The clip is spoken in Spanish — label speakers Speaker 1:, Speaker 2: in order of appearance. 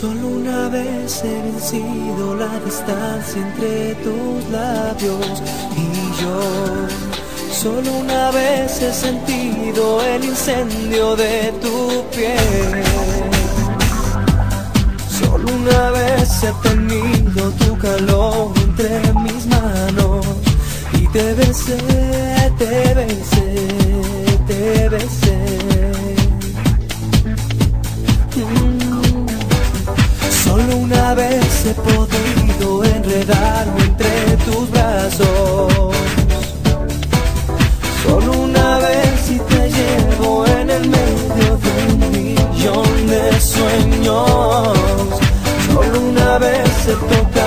Speaker 1: Solo una vez he vencido la distancia entre tus labios y yo. Solo una vez he sentido el incendio de tu piel. Solo una vez he tenido tu calor entre mis manos y te besé, te besé, te besé. Solo una vez he podido enredarme entre tus brazos. Solo una vez y te llevo en el medio de 1.000.000 de sueños. Solo una vez he tocado